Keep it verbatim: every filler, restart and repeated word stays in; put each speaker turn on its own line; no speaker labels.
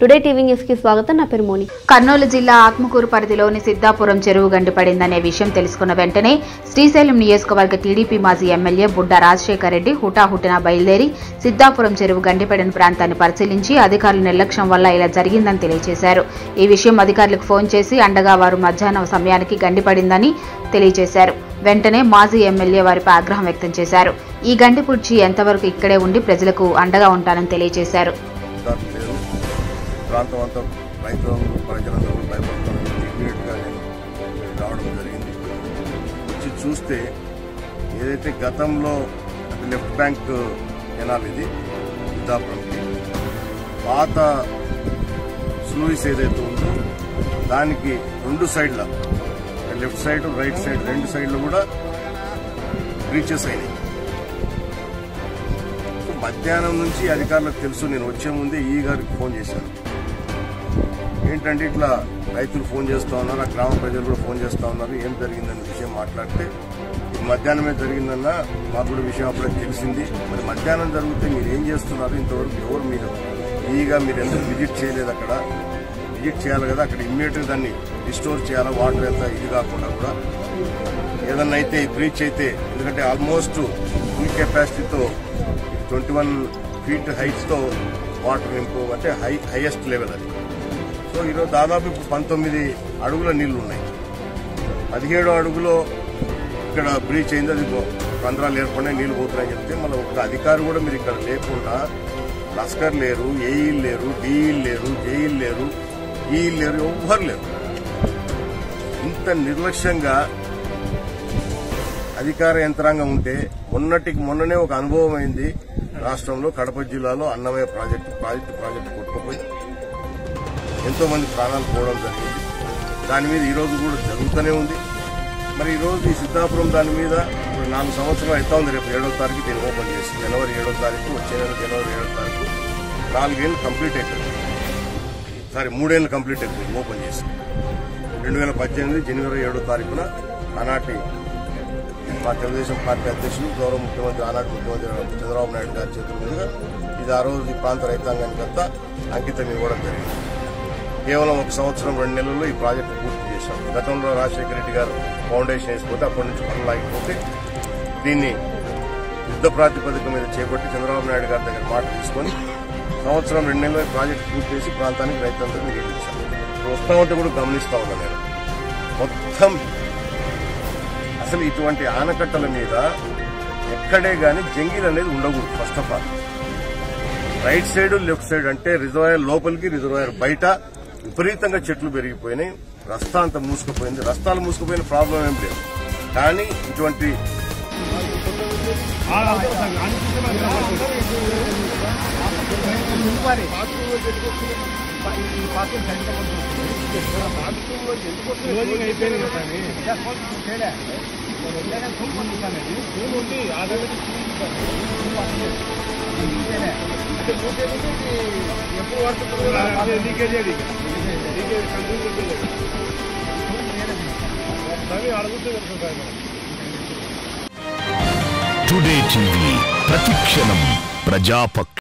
Today TV news కి స్వాగతం. నా పేరు మోని.
కర్నూలు జిల్లా ఆత్మకూరు పరిధిలోని సిద్ధాపురం చెరువు గండిపడిందనే విషయం తెలుసుకున్న వెంటనే శ్రీశైలం నియోజకవర్గ టీడీపీ మాజీ ఎమ్మెల్యే బుడ్డా రాజశేఖర్ రెడ్డి హుటాహుటిన బయలుదేరి సిద్ధాపురం చెరువు గండిపడిన ప్రాంతాన్ని పరిశీలించి అధికారుల నిర్లక్ష్యం వల్ల ఇలా జరిగిందని తెలియజేశారు. ఈ విషయం అధికారులకు ఫోన్ చేసి అండగా వారు మధ్యాహ్నం సమయానికి గండిపడిందని తెలియజేశారు. వెంటనే మాజీ ఎమ్మెల్యే వారిపై ఆగ్రహం వ్యక్తం చేశారు. ఈ గండి పుడ్చి ఎంతవరకు ఇక్కడే ఉండి ప్రజలకు అండగా ఉంటానని తెలియజేశారు.
ప్రాంతం అంతా రైతులందరూ ప్రజలందరూ భయపడుతున్నారు. ఇమీడియట్గా నేను రావడం జరిగింది. వచ్చి చూస్తే ఏదైతే గతంలో లెఫ్ట్ బ్యాంక్ కెనాల్ ఇది సిద్ధాపురంకి పాత స్లూయిస్ ఏదైతే ఉందో దానికి రెండు సైడ్ల లెఫ్ట్ సైడ్ రైట్ సైడ్ రెండు సైడ్లు కూడా బ్రీచెస్ అయినాయి. మధ్యాహ్నం నుంచి అధికారులకు తెలుసు. నేను వచ్చే ముందే ఈ గారికి ఫోన్ చేశాను. ఏంటంటే ఇట్లా రైతులు ఫోన్ చేస్తూ ఉన్నారు, ఆ గ్రామ ప్రజలు కూడా ఫోన్ చేస్తూ ఉన్నారు, ఏం జరిగిందనే విషయం మాట్లాడితే ఇది మధ్యాహ్నమే జరిగిందన్న మాకు కూడా విషయం అప్పుడే తెలిసింది. మరి మధ్యాహ్నం జరిగితే మీరు ఏం చేస్తున్నారు? ఇంతవరకు ఎవరు మీరు ఈగా మీరు ఎందుకు విజిట్ చేయలేదు? అక్కడ విజిట్ చేయాలి కదా, అక్కడ ఇమ్మీడియట్గా దాన్ని రిస్టోర్ చేయాలా, వాటర్ ఎంత ఇది కాకుండా కూడా ఏదన్నా అయితే బ్రీచ్ అయితే, ఎందుకంటే ఆల్మోస్ట్ ఫుల్ కెపాసిటీతో ట్వంటీ వన్ ఫీట్ హైట్స్తో వాటర్ నింపు అంటే హై హైయెస్ట్ లెవెల్ అది. సో ఈరోజు దాదాపు ఇప్పుడు పంతొమ్మిది అడుగుల నీళ్లు ఉన్నాయి. పదిహేడు అడుగులో ఇక్కడ బ్రీచ్ అయింది, అది రంధ్రాలు ఏర్పడినాయి, నీళ్లు పోతున్నాయని చెప్తే మళ్ళీ ఒక అధికారి కూడా మీరు ఇక్కడ లేకుండా లస్కర్ లేరు, ఏఈలు లేరు, డిఈలు లేరు, జేఈలు లేరు, ఈఈలు లేరు, ఎవ్వరు లేరు. ఇంత నిర్లక్ష్యంగా అధికార యంత్రాంగం ఉంటే మొన్నటికి మొన్ననే ఒక అనుభవం అయింది. రాష్ట్రంలో కడప జిల్లాలో అన్నమయ్య ప్రాజెక్టు ప్రాజెక్టు ప్రాజెక్టు కొట్టుకుపోయి ఎంతో మంది ప్రాణాలు పోవడం జరిగింది. దాని మీద ఈరోజు కూడా జరుగుతూనే ఉంది. మరి ఈరోజు ఈ సిద్ధాపురం దాని మీద ఇప్పుడు నాలుగు సంవత్సరాలు అవుతా ఉంది. రేపు ఏడో తారీఖు దీన్ని ఓపెన్ చేసి జనవరి ఏడో తారీఖు వచ్చే నెల జనవరి ఏడో తారీఖు నాలుగేళ్ళు కంప్లీట్ అవుతుంది. సారీ మూడేళ్ళు కంప్లీట్ అవుతుంది ఓపెన్ చేసి. రెండు వేల పద్దెనిమిది జనవరి ఏడో తారీఖున ఆనాటి మా తెలుగుదేశం పార్టీ అధ్యక్షులు గౌరవ ముఖ్యమంత్రి ఆనాటి ముఖ్యమంత్రి చంద్రబాబు నాయుడు గారి చేతుల మీదుగా ఇది ఆ రోజు ఈ ప్రాంత రైతాంగానికి అంతా అంకితం ఇవ్వడం జరిగింది. కేవలం ఒక సంవత్సరం రెండు నెలల్లో ఈ ప్రాజెక్టు పూర్తి చేశాం. గతంలో రాజశేఖర రెడ్డి గారు ఫౌండేషన్ వేసిపోతే అప్పటి నుంచి పనులు ఆగిపోతే దీన్ని యుద్ధ ప్రాతిపదిక మీద చేపట్టి చంద్రబాబు నాయుడు గారి దగ్గర మాట తీసుకొని సంవత్సరం రెండు నెలల్లో ప్రాజెక్టు పూర్తి చేసి ప్రాంతానికి రైతులందరినీ నీళ్ళు ఇచ్చాం. ఇప్పుడు వస్తా ఉంటే కూడా గమనిస్తా ఉన్నా నేను మొత్తం అసలు ఇటువంటి ఆనకట్టల మీద ఎక్కడే గాని జంగిల్ అనేది ఉండకూడదు. First of all right side left side అంటే రిజర్వాయర్ లోపలికి రిజర్వాయర్ బయట విపరీతంగా చెట్లు పెరిగిపోయినాయి. రస్తా అంతా మూసుకుపోయింది. రస్తాలు మూసుకుపోయిన ప్రాబ్లం ఏం లేదు, కానీ ఇటువంటి
టుడే టీవీ ప్రతిక్షణం ప్రజాపక్ష